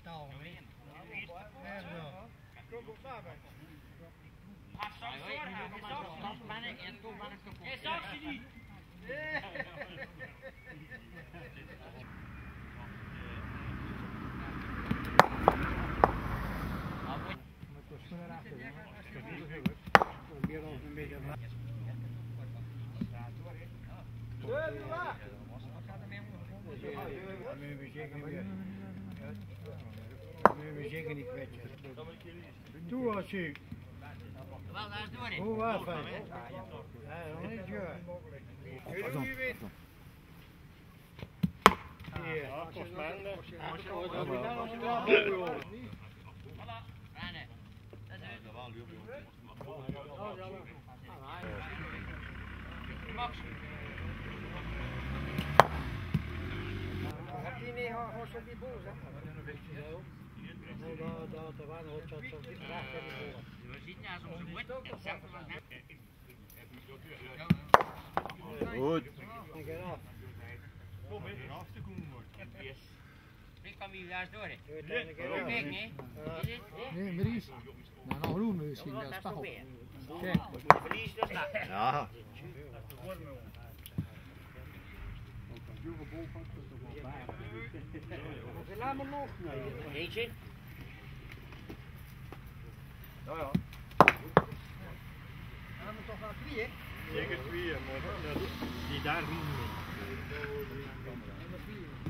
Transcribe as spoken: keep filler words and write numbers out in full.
taal. Kom op daarbij. Hé, zag je niet? Zeker niet kwijt. Toe als je. Hoe was het? Ja, nog niet joh. Hoe je weet. Hier. Max. Heb je niet gewoon zo die boos, hè? Nee, daar, daar, daar waren we tot op die vraag van die boos. We zien ja zo'n goed. Goed. En ga af. Kom in, af te komen wordt. Ik kan wie daar door. Kijk, Kijk, nee. Nee, Maries. Nou, nog roemen misschien wel. Spag op. Kijk. Verlies dus dat. Ja. Laat me nog. Eentje. Ja, ja. Laat me toch wel twee, hè? Zeker twee, maar die daar niet. Nummer vier.